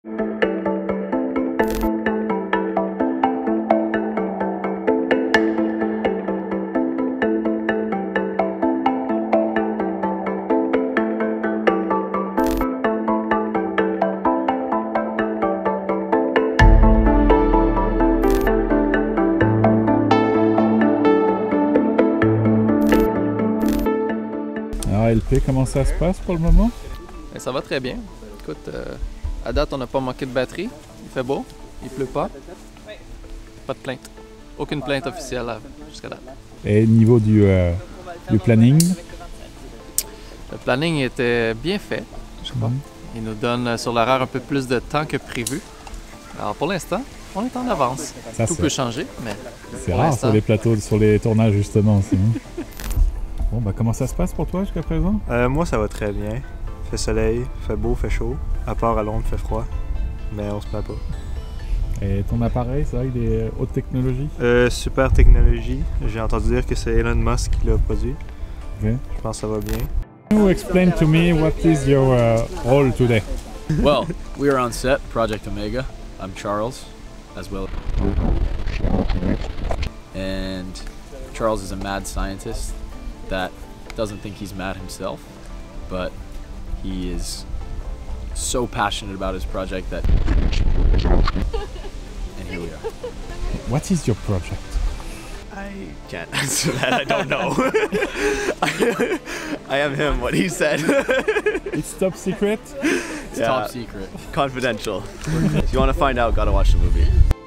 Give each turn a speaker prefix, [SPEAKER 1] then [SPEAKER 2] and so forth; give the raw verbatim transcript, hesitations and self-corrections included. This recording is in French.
[SPEAKER 1] Alors L P, comment ça se passe pour le moment?
[SPEAKER 2] Et ça va très bien. Écoute, euh, à date, on n'a pas manqué de batterie. Il fait beau, il pleut pas. Pas de plainte. Aucune plainte officielle jusqu'à date.
[SPEAKER 1] Et niveau du, euh, du planning?
[SPEAKER 2] Le planning était bien fait, je crois. Mm-hmm. Il nous donne euh, sur l'horaire un peu plus de temps que prévu. Alors pour l'instant, on est en avance. Ça, Tout peut changer, mais
[SPEAKER 1] c'est rare sur les plateaux, sur les tournages justement aussi. Hein. Bon, bah comment ça se passe pour toi jusqu'à présent?
[SPEAKER 3] euh, Moi, ça va très bien. Fait soleil, fait beau, fait chaud. À part à Londres, fait froid. Mais on se plaint pas.
[SPEAKER 1] Et ton appareil, c'est vrai, il est haute technologie?
[SPEAKER 3] Euh, super technologie. J'ai entendu dire que c'est Elon Musk qui l'a produit.
[SPEAKER 1] Okay.
[SPEAKER 3] Je pense que ça va bien.
[SPEAKER 1] Can you explain to me what is your uh, role today?
[SPEAKER 4] Well, we are on set, Project Omega. I'm Charles, as well. And Charles is a mad scientist that doesn't think he's mad himself, but he is so passionate about his project that... And here we are.
[SPEAKER 1] What is your project?
[SPEAKER 4] I can't answer that, I don't know. I am him, what he said.
[SPEAKER 1] It's top secret?
[SPEAKER 4] It's yeah, top secret. Confidential. If you want to find out, gotta watch the movie.